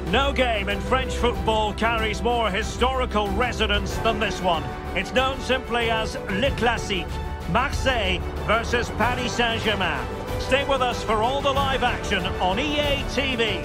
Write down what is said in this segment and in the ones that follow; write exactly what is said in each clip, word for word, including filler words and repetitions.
No game in French football carries more historical resonance than this one. It's known simply as Le Classique, Marseille versus Paris Saint-Germain. Stay with us for all the live action on E A T V.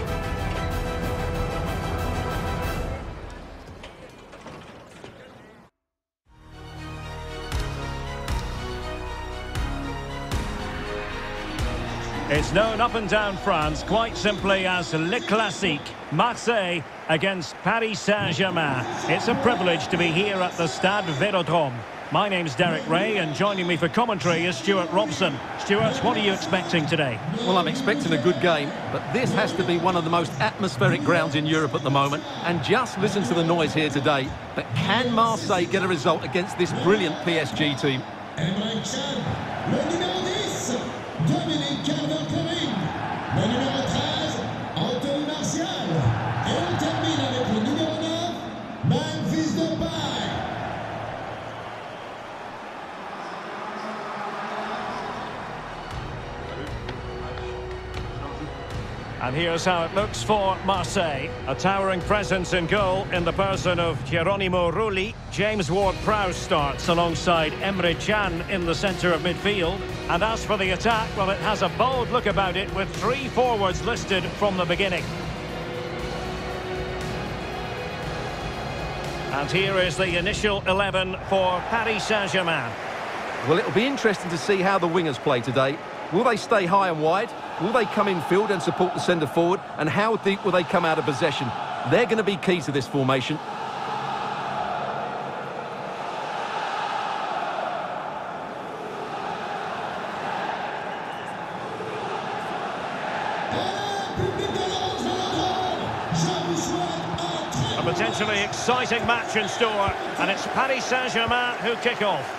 It's known up and down France quite simply as Le Classique, Marseille against Paris Saint-Germain. It's a privilege to be here at the Stade Vélodrome. My name's Derek Ray, and joining me for commentary is Stuart Robson. Stuart, what are you expecting today? Well, I'm expecting a good game, but this has to be one of the most atmospheric grounds in Europe at the moment. And just listen to the noise here today. But can Marseille get a result against this brilliant P S G team? Dominique Calvert-Lewin, le numéro treize, Anthony Martial, et on termine avec le numéro neuf, Memphis Depay. And here's how it looks for Marseille. A towering presence in goal in the person of Geronimo Rulli. James Ward-Prowse starts alongside Emre Can in the centre of midfield. And as for the attack, well, it has a bold look about it with three forwards listed from the beginning. And here is the initial eleven for Paris Saint-Germain. Well, it'll be interesting to see how the wingers play today. Will they stay high and wide? Will they come in field and support the centre forward? And how deep will they come out of possession? They're going to be key to this formation. A potentially exciting match in store, and it's Paris Saint-Germain who kick off.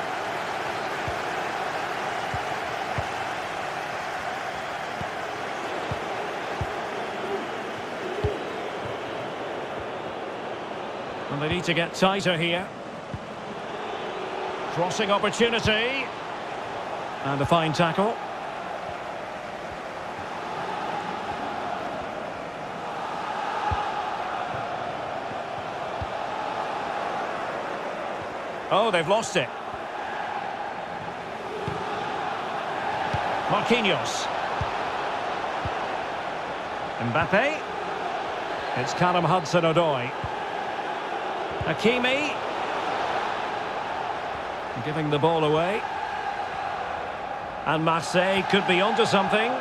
And they need to get tighter here. Crossing opportunity. And a fine tackle. Oh, they've lost it. Marquinhos. Mbappe. It's Callum Hudson-Odoi. Hakimi. Giving the ball away. And Marseille could be onto something.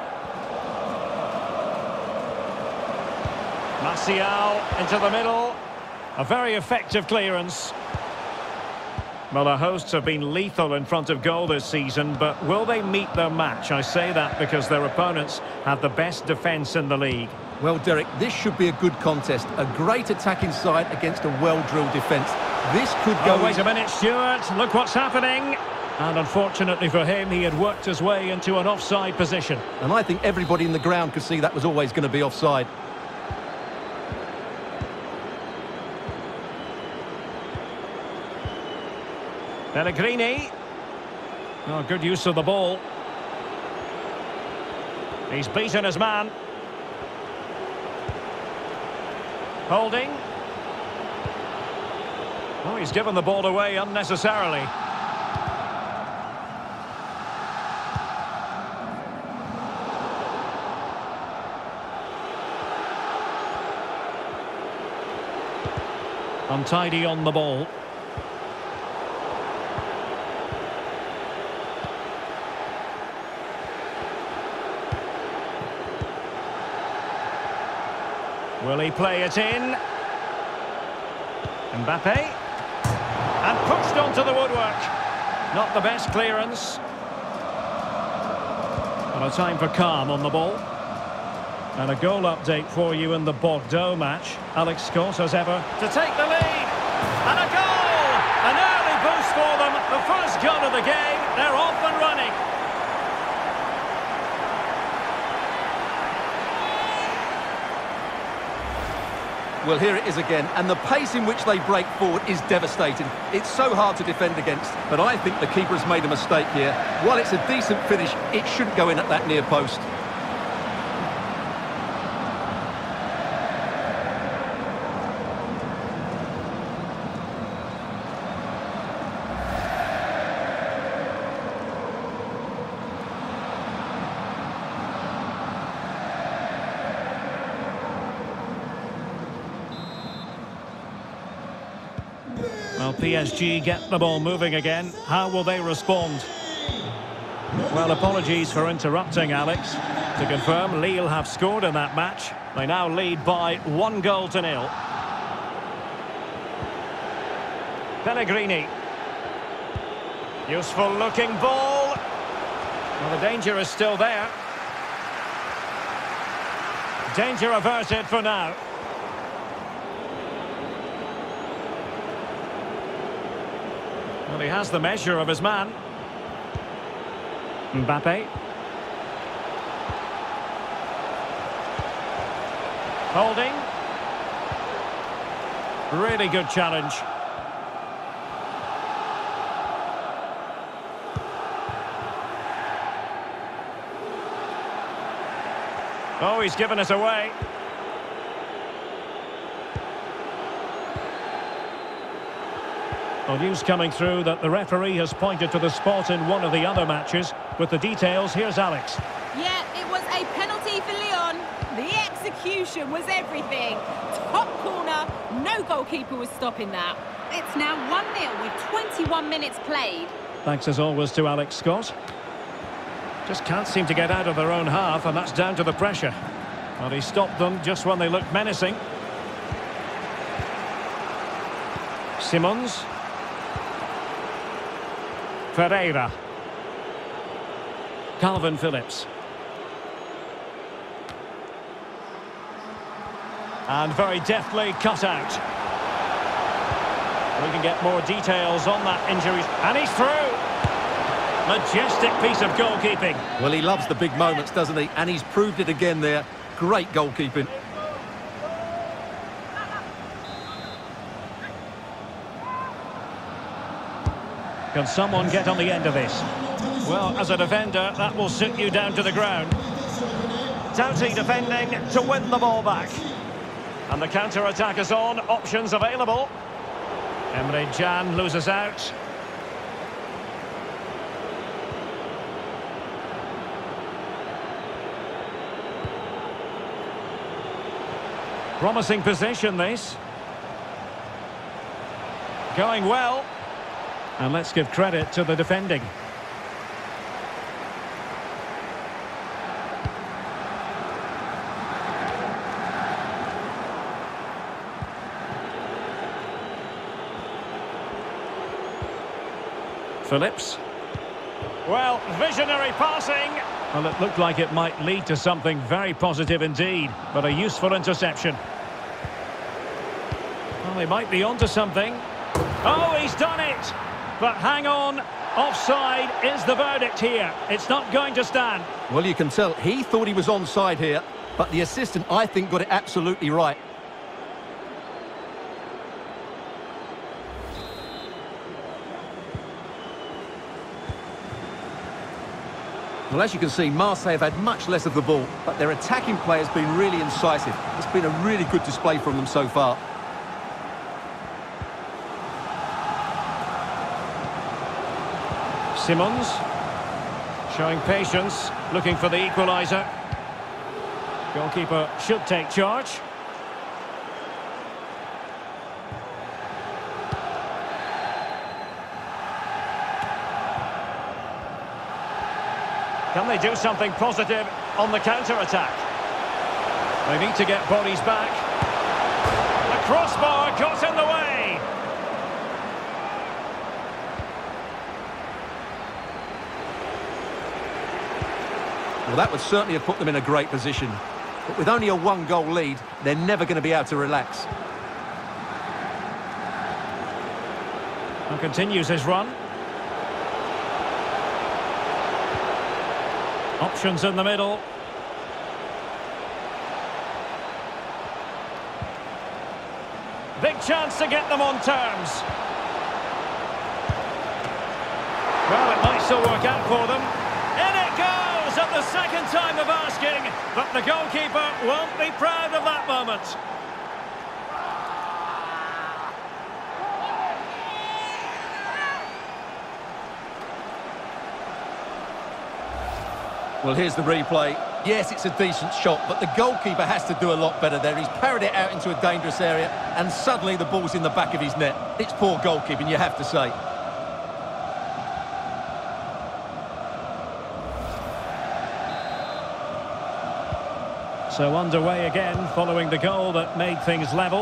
Martial into the middle. A very effective clearance. Well, our hosts have been lethal in front of goal this season, but will they meet their match? I say that because their opponents have the best defence in the league. Well, Derek, this should be a good contest. A great attacking side against a well-drilled defence. This could go... Oh, wait a minute, Stuart. Look what's happening. And unfortunately for him, he had worked his way into an offside position. And I think everybody in the ground could see that was always going to be offside. Pellegrini. Oh, good use of the ball. He's beaten his man. Holding. Oh, he's given the ball away unnecessarily. Untidy on the ball. Will he play it in? Mbappe. And pushed onto the woodwork. Not the best clearance. And a time for calm on the ball. And a goal update for you in the Bordeaux match. Alex Scott, as ever, to take the lead. And a goal! An early boost for them. The first goal of the game. They're off and running. Well, here it is again, and the pace in which they break forward is devastating. It's so hard to defend against, but I think the keeper has made a mistake here. While it's a decent finish, it shouldn't go in at that near post. P S G get the ball moving again. How will they respond? Well, apologies for interrupting, Alex. To confirm, Lille have scored in that match. They now lead by one goal to nil. Pellegrini. Useful looking ball. Well, the danger is still there. Danger averted for now. Well, he has the measure of his man. Mbappe. Holding. Really good challenge. Oh, he's given it away. Well, news coming through that the referee has pointed to the spot in one of the other matches. With the details, here's Alex. Yeah, it was a penalty for Lyon. The execution was everything. Top corner, no goalkeeper was stopping that. It's now one nil with twenty-one minutes played. Thanks as always to Alex Scott. Just can't seem to get out of their own half, and that's down to the pressure. Well, he stopped them just when they looked menacing. Simons. Ferreira. Calvin Phillips. And very deftly cut out. We can get more details on that injury. And he's through. Majestic piece of goalkeeping. Well, he loves the big moments, doesn't he? And he's proved it again there. Great goalkeeping. Can someone get on the end of this? Well, as a defender, that will sit you down to the ground. Doughty defending to win the ball back. And the counter-attack is on. Options available. Emre Can loses out. Promising position, this. Going well. And let's give credit to the defending. Phillips. Well, visionary passing. Well, it looked like it might lead to something very positive indeed, but a useful interception. Well, they might be onto something. Oh, he's done it! But hang on, offside is the verdict here. It's not going to stand. Well, you can tell he thought he was onside here, but the assistant, I think, got it absolutely right. Well, as you can see, Marseille have had much less of the ball, but their attacking play has been really incisive. It's been a really good display from them so far. Simons showing patience, looking for the equaliser. Goalkeeper should take charge. Can they do something positive on the counter-attack? They need to get bodies back. The crossbar got in the way. Well, that would certainly have put them in a great position. But with only a one-goal lead, they're never going to be able to relax. And continues his run. Options in the middle. Big chance to get them on terms. Well, it might still work out for them. In it goes at the second time of asking, but the goalkeeper won't be proud of that moment. Well, here's the replay. Yes, it's a decent shot, but the goalkeeper has to do a lot better there. He's parried it out into a dangerous area, and suddenly the ball's in the back of his net. It's poor goalkeeping, you have to say. So underway again, following the goal that made things level.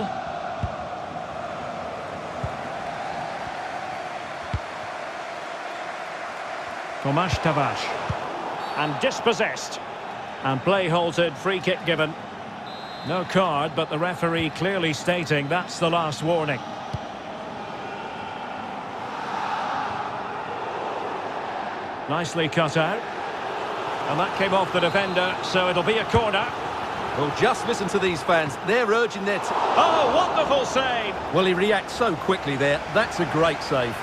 Tomasz Tavares. And dispossessed. And play halted, free kick given. No card, but the referee clearly stating that's the last warning. Nicely cut out. And that came off the defender, so it'll be a corner. Well, just listen to these fans. They're urging their... T oh, wonderful save! Well, he reacts so quickly there. That's a great save.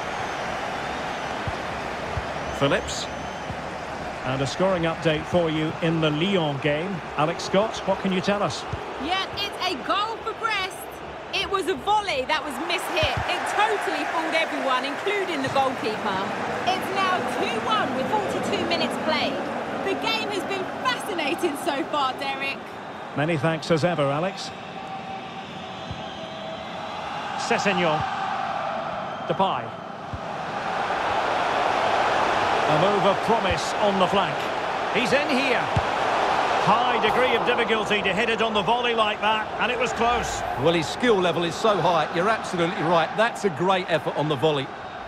Phillips. And a scoring update for you in the Lyon game. Alex Scott, what can you tell us? Yeah, it's a goal for Brest. It was a volley that was mishit. It totally fooled everyone, including the goalkeeper. It's now two one with forty-two minutes played. The game has been fascinating so far, Derek. Many thanks as ever, Alex. Sessegnon. Depay. A move of promise on the flank. He's in here. High degree of difficulty to hit it on the volley like that, and it was close. Well, his skill level is so high. You're absolutely right. That's a great effort on the volley.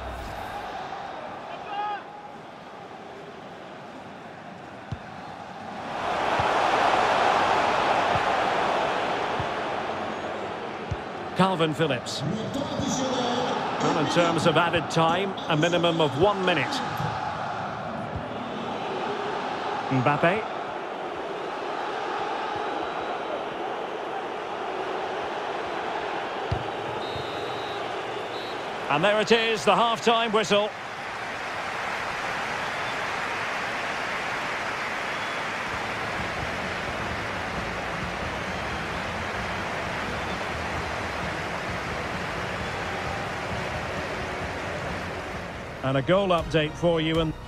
Calvin Phillips. Well, in terms of added time, a minimum of one minute. Mbappe. And there it is, the half-time whistle. And a goal update for you. And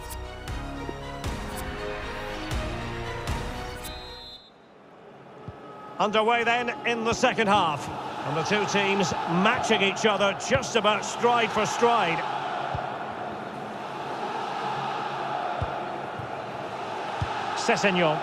underway then in the second half. And the two teams matching each other just about stride for stride. Sessegnon.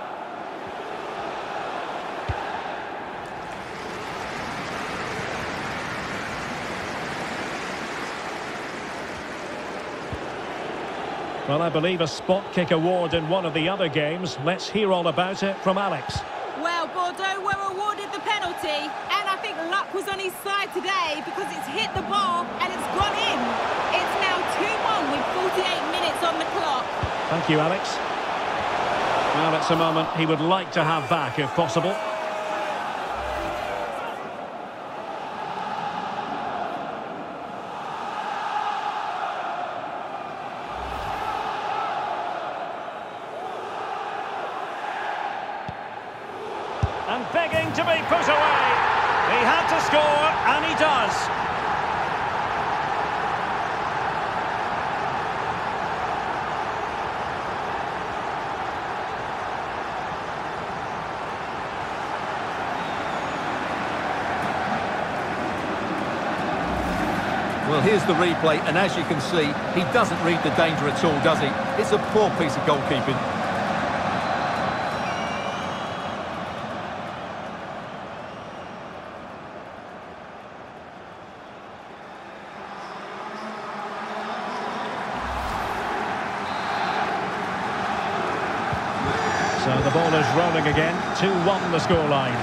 Well, I believe a spot kick award in one of the other games. Let's hear all about it from Alex. Well, Bordeaux were awarded the penalty, and I think luck was on his side today because it's hit the bar and it's gone in. It's now two one with forty-eight minutes on the clock. Thank you, Alex. Well, it's a moment he would like to have back if possible. And begging to be put away. He had to score, and he does. Well, here's the replay, and as you can see, he doesn't read the danger at all, does he? It's a poor piece of goalkeeping. So the ball is rolling again. two one the scoreline.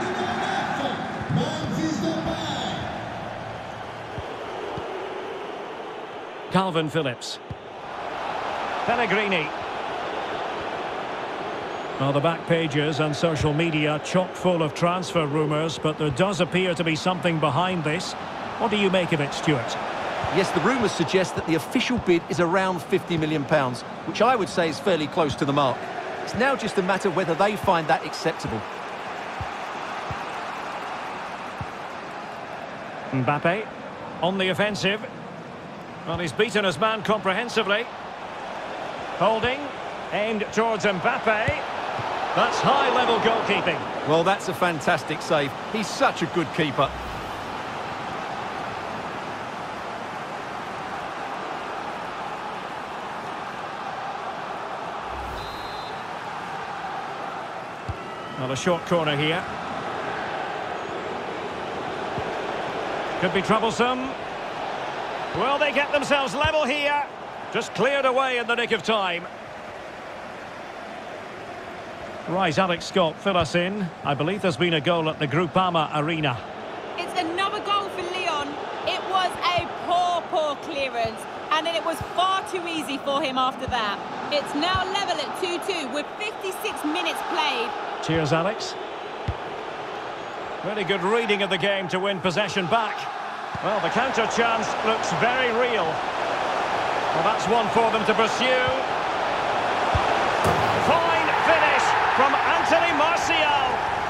Calvin Phillips. Pellegrini. Well, the back pages and social media chock full of transfer rumours, but there does appear to be something behind this. What do you make of it, Stuart? Yes, the rumours suggest that the official bid is around fifty million pounds, which I would say is fairly close to the mark. It's now just a matter whether they find that acceptable. Mbappe on the offensive. Well, he's beaten his man comprehensively. Holding. Aimed towards Mbappe. That's high-level goalkeeping. Well, that's a fantastic save. He's such a good keeper. Well, a short corner here. Could be troublesome. Will they get themselves level here? Just cleared away in the nick of time. Right, Alex Scott, fill us in. I believe there's been a goal at the Groupama Arena. It's another goal for Lyon. It was a poor, poor clearance, and it was far too easy for him after that. It's now level at two two with fifty-six minutes played. Cheers, Alex. Really good reading of the game to win possession back. Well, the counter chance looks very real. Well, that's one for them to pursue. Fine finish from Anthony Martial.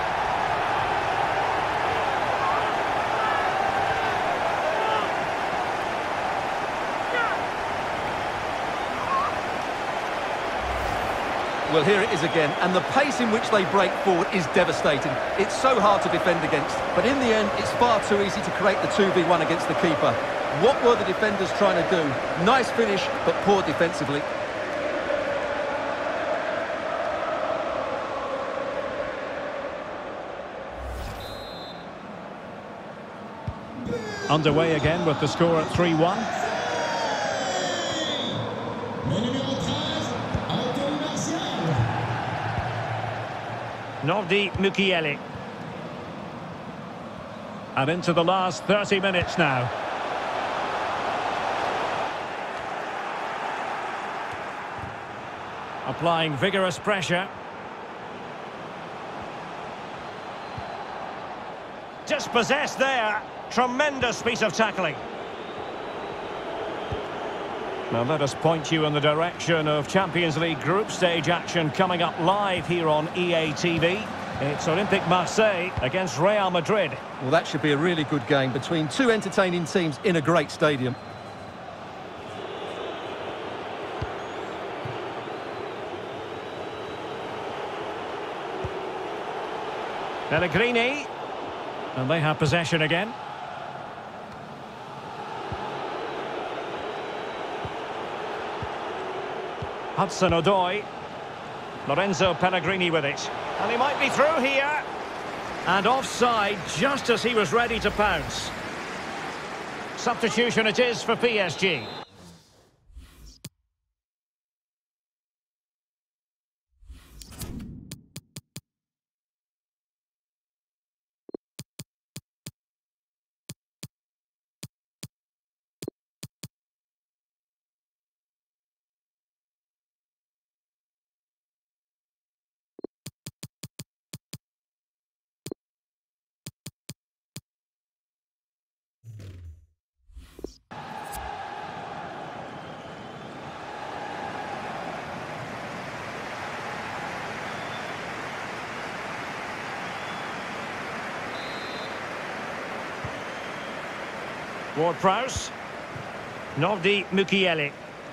Well, here it is again, and the pace in which they break forward is devastating. It's so hard to defend against, but in the end, it's far too easy to create the two v one against the keeper. What were the defenders trying to do? Nice finish, but poor defensively. Underway again with the score at three one. Nordi Mukiele. And into the last thirty minutes now. Applying vigorous pressure. Dispossessed there. Tremendous piece of tackling. Now let us point you in the direction of Champions League group stage action coming up live here on E A T V. It's Olympique Marseille against Real Madrid. Well, that should be a really good game between two entertaining teams in a great stadium. Pellegrini. And they have possession again. Hudson-Odoi. Lorenzo Pellegrini with it. And he might be through here. And offside just as he was ready to pounce. Substitution it is for P S G. Ward-Prowse. Nordi Mukiele.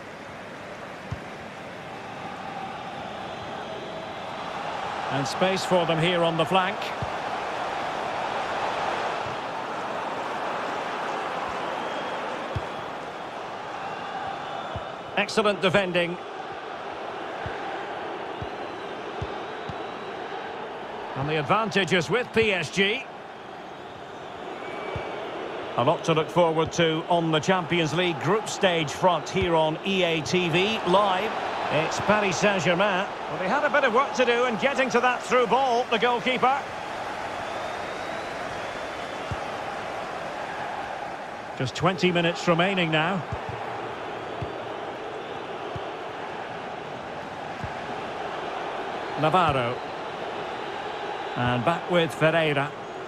And space for them here on the flank. Excellent defending. And the advantage is with P S G. A lot to look forward to on the Champions League group stage front here on E A T V live. It's Paris Saint-Germain. Well, they had a bit of work to do in getting to that through ball, the goalkeeper. Just twenty minutes remaining now. Navarro. And back with Ferreira.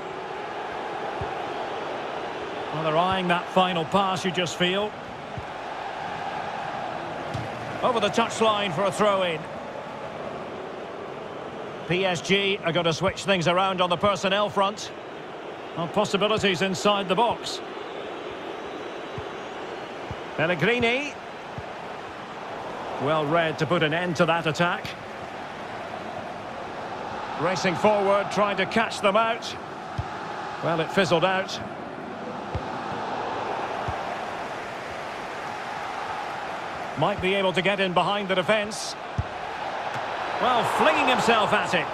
Well, they're eyeing that final pass, you just feel. Over the touchline for a throw-in. P S G are going to switch things around on the personnel front. Well, possibilities inside the box. Well read to put an end to that attack. Racing forward, trying to catch them out. Well, it fizzled out. Might be able to get in behind the defence. Well, flinging himself at it.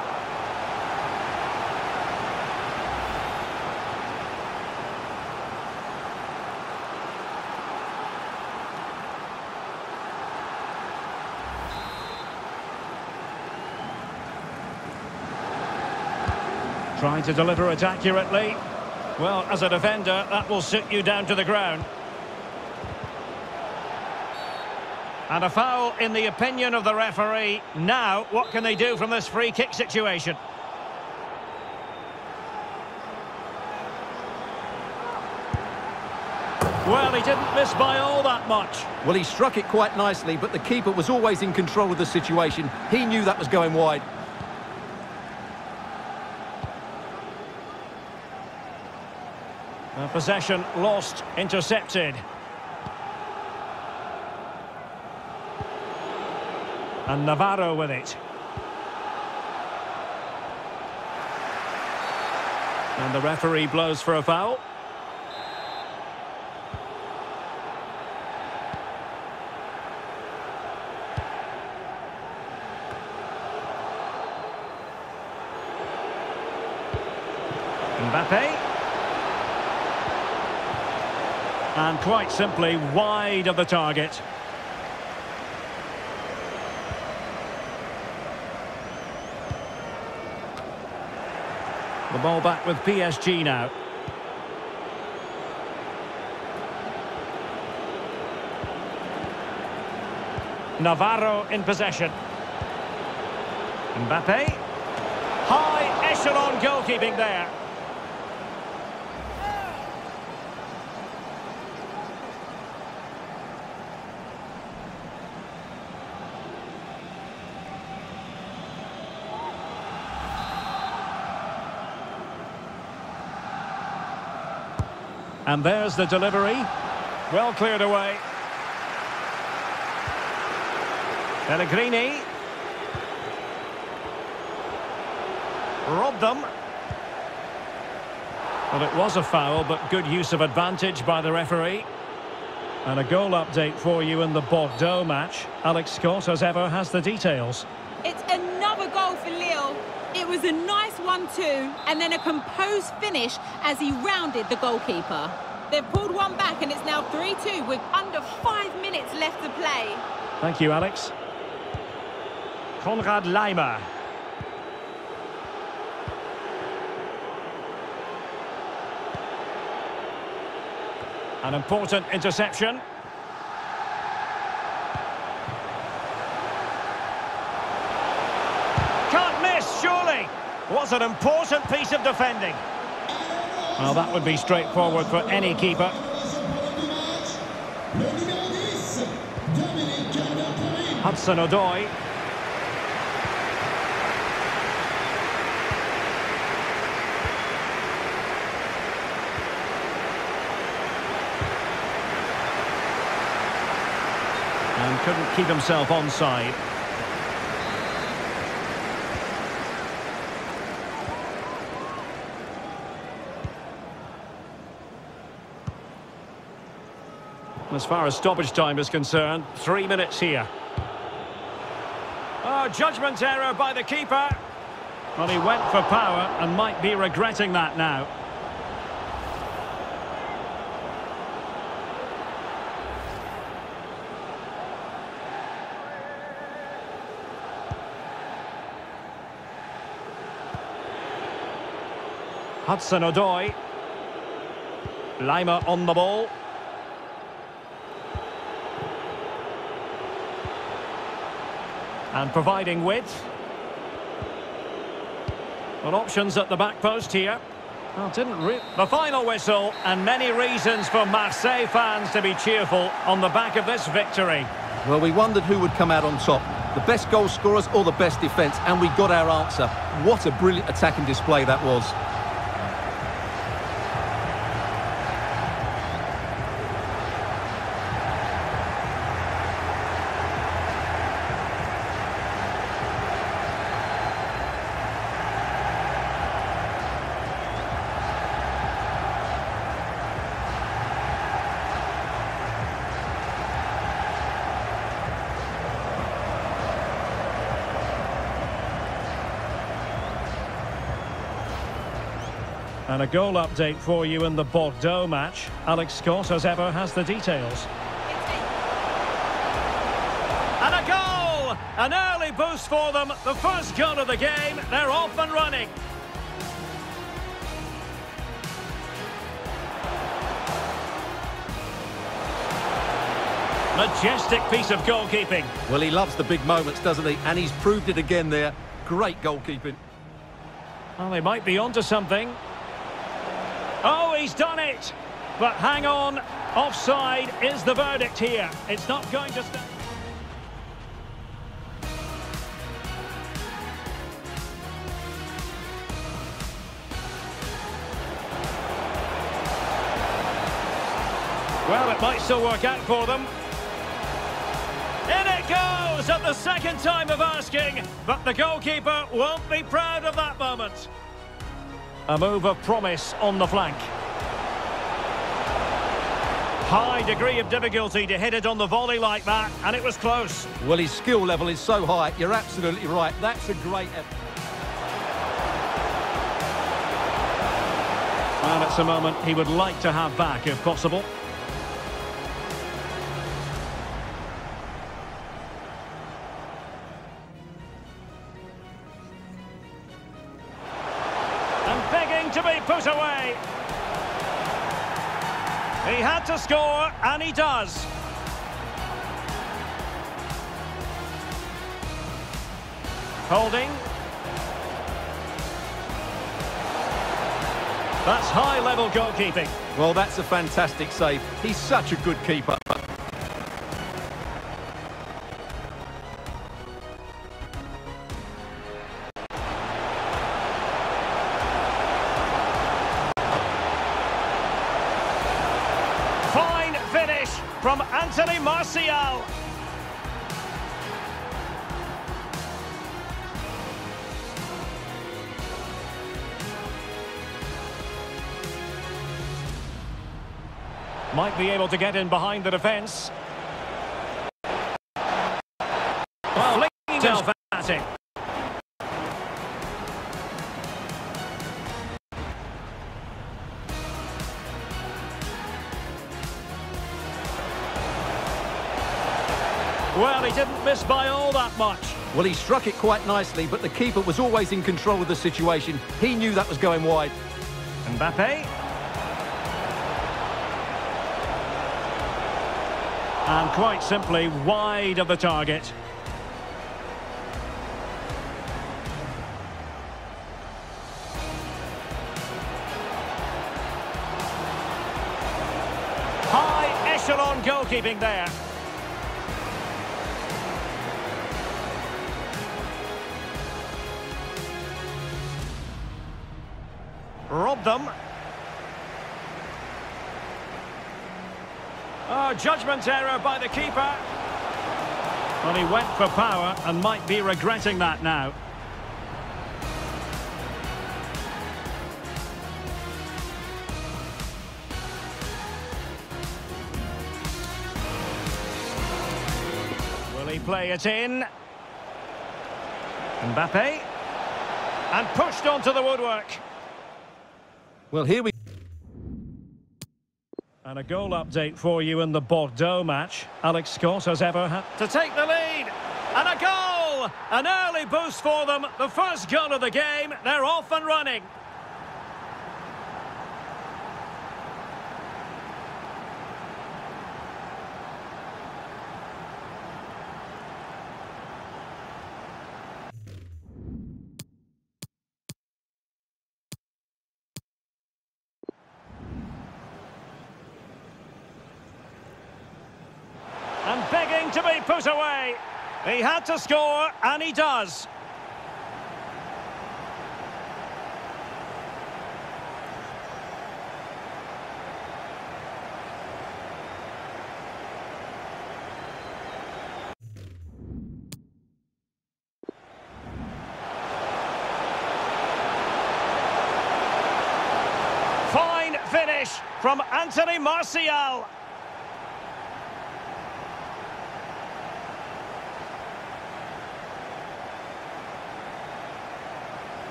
Trying to deliver it accurately. Well, as a defender, that will sit you down to the ground. And a foul in the opinion of the referee. Now, what can they do from this free kick situation? Well, he didn't miss by all that much. Well, he struck it quite nicely, but the keeper was always in control of the situation. He knew that was going wide. Uh, possession lost, intercepted. And Navarro with it. And the referee blows for a foul. Mbappe. And quite simply wide of the target. The ball back with P S G now. Navarro in possession. Mbappe. High echelon goalkeeping there. And there's the delivery. Well cleared away. Pellegrini. Robbed them. Well, it was a foul, but good use of advantage by the referee. And a goal update for you in the Bordeaux match. Alex Scott, as ever, has the details. It's another goal for Lille. It was a nice one two, and then a composed finish as he rounded the goalkeeper. They've pulled one back, and it's now three two with under five minutes left to play. Thank you, Alex. Konrad Laimer. An important interception. Can't miss, surely. Was an important piece of defending. Well, that would be straightforward for any keeper. Hudson-Odoi. And couldn't keep himself onside. As far as stoppage time is concerned, three minutes here. Oh, judgment error by the keeper. Well, he went for power and might be regretting that now. Hudson-Odoi. Laimer on the ball. And providing width. Well, options at the back post here. Well, didn't re the final whistle, and many reasons for Marseille fans to be cheerful on the back of this victory. Well, we wondered who would come out on top. The best goal scorers or the best defence, and we got our answer. What a brilliant attacking display that was. And a goal update for you in the Bordeaux match. Alex Scott, as ever, has the details. And a goal! An early boost for them. The first goal of the game. They're off and running. Majestic piece of goalkeeping. Well, he loves the big moments, doesn't he? And he's proved it again there. Great goalkeeping. Well, they might be onto something. Oh, he's done it! But hang on, offside is the verdict here. It's not going to stand. Well, it might still work out for them. In it goes at the second time of asking, but the goalkeeper won't be proud of that moment. A move of promise on the flank. High degree of difficulty to hit it on the volley like that, and it was close. Well, his skill level is so high, you're absolutely right. That's a great effort. And it's a moment he would like to have back if possible. Begging to be put away. He had to score, and he does. Holding. That's high-level goalkeeping. Well, that's a fantastic save. He's such a good keeper. Fine finish from Anthony Martial. Might be able to get in behind the defence. Well, flinging himself at it. Well, he didn't miss by all that much. Well, he struck it quite nicely, but the keeper was always in control of the situation. He knew that was going wide. Mbappe. And quite simply, wide of the target. High echelon goalkeeping there. Robbed them. Oh, judgment error by the keeper. Well, he went for power and might be regretting that now. Will he play it in? Mbappe. And pushed onto the woodwork. Well, here we... And a goal update for you in the Bordeaux match. Alex Scott, as ever, had to take the lead. And a goal! An early boost for them. The first goal of the game. They're off and running. And begging to be put away. He had to score, and he does. Fine finish from Anthony Martial.